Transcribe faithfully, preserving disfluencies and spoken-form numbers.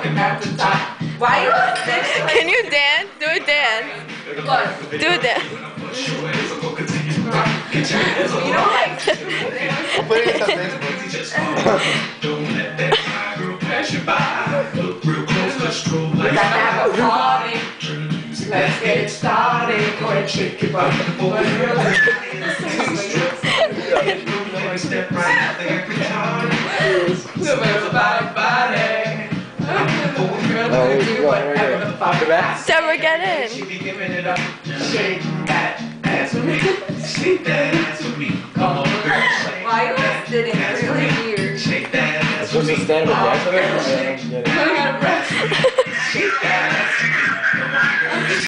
Why are you sitting? Can you dance? Do a dance. What? Do a dance. You don't like Put it on Facebook. We gotta have a party. Let's get it started. Go ahead, shake your body. Step right out there, body, body. Deborah, get in. She be giving it up. Shake that ass with me. Shake that ass with me. Come on, girl. Why are you sitting really weird? Shake that ass with me. Supposed to stand with that? Shake that ass.